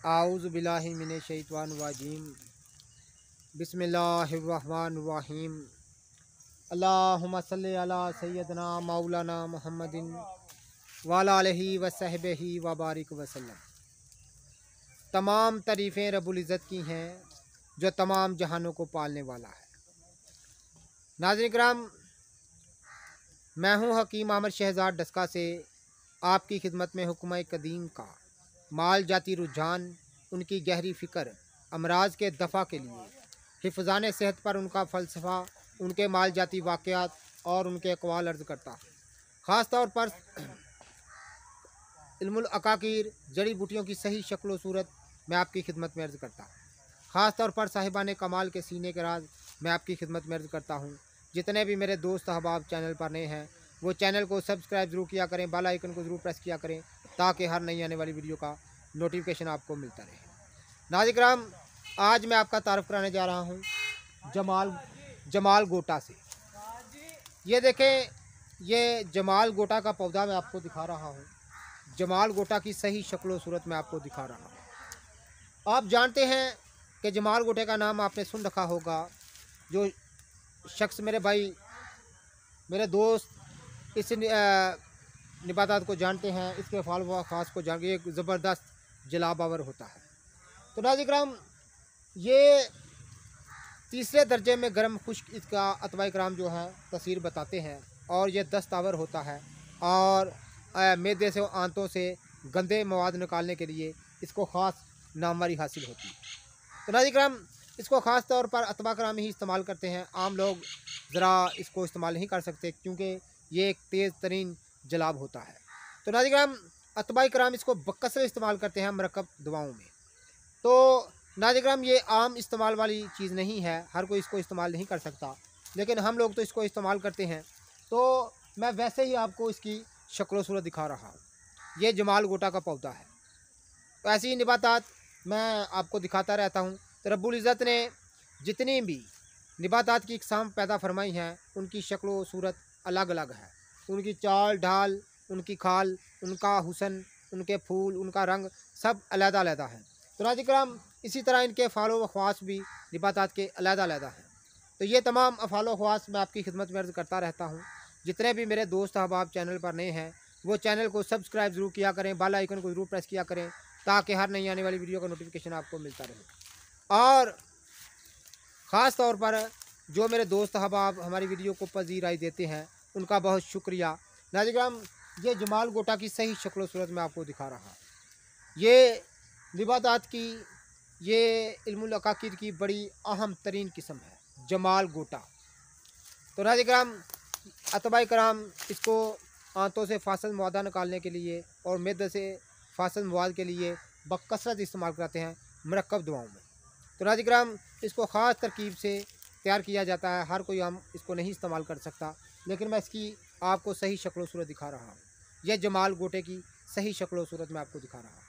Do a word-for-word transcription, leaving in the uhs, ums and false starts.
आऊज़ु बिल्लाहि मिनश शैतानिर रजीम। बिस्मिल्लाहिर रहमानिर रहीम। अल्लाहुम्मा सल्लि अला सय्यदना मौलाना मुहम्मदिन व अला आलिहि व सहबिही व बारिक वसल्लम। तमाम तारीफ़ें रब्बुल इज़्ज़त की हैं जो तमाम जहानों को पालने वाला है। नाज़रीन किराम, मैं हूँ हकीम आमिर शहज़ाद डस्का से आपकी खिदमत में हुक्म कदीम का माल जाती रुझान, उनकी गहरी फ़िक्र, अमराज के दफ़ा के लिए हिफ़्ज़ान सेहत पर उनका फ़लसफ़ा, उनके माल जाती वाक़यात और उनके अक़वाल अर्ज़ करता हूँ। ख़ास तौर पर इल्मुल अकाकीर, जड़ी बूटियों की सही शक्ल व सूरत मैं आपकी खिदमत में अर्ज़ करता हूँ। ख़ास तौर पर साहिबान कमाल के सीने के राज मैं आपकी खिदमत में अर्ज़ करता हूँ। जितने भी मेरे दोस्त अहबाब चैनल पर नए हैं वो चैनल को सब्सक्राइब ज़रूर किया करें, बेल आइकन को ज़रूर प्रेस किया करें ताकि हर नई आने वाली वीडियो का नोटिफिकेशन आपको मिलता रहे। नाज़रीन किराम, आज मैं आपका तारुफ़ कराने जा रहा हूँ जमाल जमाल गोटा से। ये देखें, ये जमाल गोटा का पौधा मैं आपको दिखा रहा हूँ। जमाल गोटा की सही शक्ल व सूरत मैं आपको दिखा रहा हूँ। आप जानते हैं कि जमाल गोटे का नाम आपने सुन रखा होगा। जो शख्स मेरे भाई, मेरे दोस्त इस निबातात को जानते हैं, इसके फाल व ख़ास को जान के एक ज़बरदस्त जलाबावर होता है। तो नाज़रीन किराम, ये तीसरे दर्जे में गर्म खुश्क इसका अतबा कराम जो है तस्वीर बताते हैं और ये दस्तावर होता है और मैदे से आंतों से गंदे मवाद निकालने के लिए इसको ख़ास नामवारी हासिल होती है। तो नाज़रीन किराम, इसको ख़ास तौर पर अतबा कराम ही इस्तेमाल करते हैं। आम लोग ज़रा इसको इस्तेमाल नहीं कर सकते क्योंकि ये एक तेज़ तरीन जलाब होता है। तो नाज़रीन किराम, अतबा कराम इसको बकसर इस्तेमाल करते हैं मरकब दवाओं में। तो नाज़रीन किराम, ये आम इस्तेमाल वाली चीज़ नहीं है, हर कोई इसको इस्तेमाल नहीं कर सकता, लेकिन हम लोग तो इसको इस्तेमाल करते हैं। तो मैं वैसे ही आपको इसकी शक्ल व सूरत दिखा रहा हूँ। ये जमाल गोटा का पौधा है। तो ऐसी ही निबातात मैं आपको दिखाता रहता हूँ। तो रब्बुल इज़्ज़त ने जितनी भी निबातात की इक़साम पैदा फरमाई हैं उनकी शक्ल व सूरत अलग अलग है। उनकी चाल ढाल, उनकी खाल, उनका हुस्न, उनके फूल, उनका रंग सब अलग अलग है। तो नाज़रीन किराम, इसी तरह इनके फ़ालो व ख़वास भी निबातात के अलग अलग हैं। तो ये तमाम फ़ालो व ख़वास मैं आपकी खिदमत में अर्ज़ करता रहता हूँ। जितने भी मेरे दोस्त अहबाब चैनल पर नए हैं वो चैनल को सब्सक्राइब ज़रूर किया करें, बेल आइकन को ज़रूर प्रेस किया करें ताकि हर नई आने वाली वीडियो का नोटिफिकेशन आपको मिलता रहे। और ख़ास तौर पर जो मेरे दोस्त अहबाब हमारी वीडियो को पज़ीराई देते हैं उनका बहुत शुक्रिया। नाज़रीन किराम, ये जमाल गोटा की सही शक्ल व सूरत मैं आपको दिखा रहा हूँ। ये निबातात की, ये इल्मुल अकाकीर की बड़ी अहम तरीन किस्म है जमाल गोटा। तो नाज़रीन किराम, अतबा कराम इसको आंतों से फासल मवादा निकालने के लिए और मैदे से फासल मवाद के लिए बकसरत इस्तेमाल करते हैं मरकब दवाओं में। तो नाज़रीन किराम, इसको ख़ास तरकीब से तैयार किया जाता है, हर कोई हम इसको नहीं इस्तेमाल कर सकता, लेकिन मैं इसकी आपको सही शक्ल व सूरत दिखा रहा हूँ। यह जमाल गोटे की सही शक्ल व सूरत मैं आपको दिखा रहा हूँ।